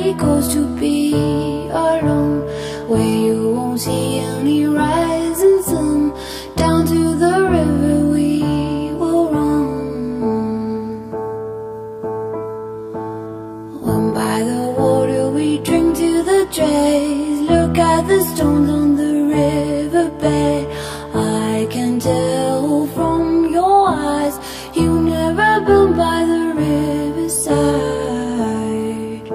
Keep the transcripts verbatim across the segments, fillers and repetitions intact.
somebody goes to be alone, where you won't see any rising sun. Down to the river we will run. When by the water we drink to the dregs. Look at the stones on the riverbed. I can tell from your eyes you never been by the riverside.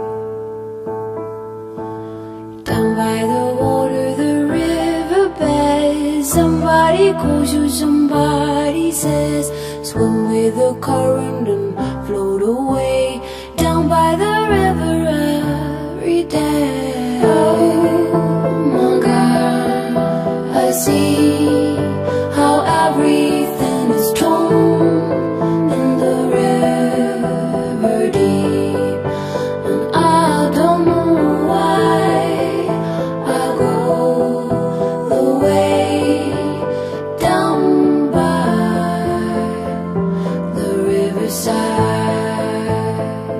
Down by the water, the riverbed. Somebody calls you, somebody says, swim with the current and float away. Down by the river every day. Oh my God, I see how everything is torn in the river deep, and I don't know why I go the way down by the riverside.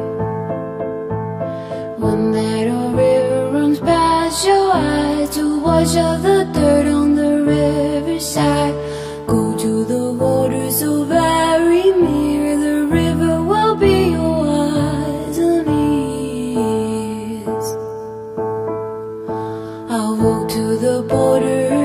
When that old river runs past your eyes to wash off the dirt on the riverside. Go to the water so very near. The river will be your eyes and ears. I'll walk to the border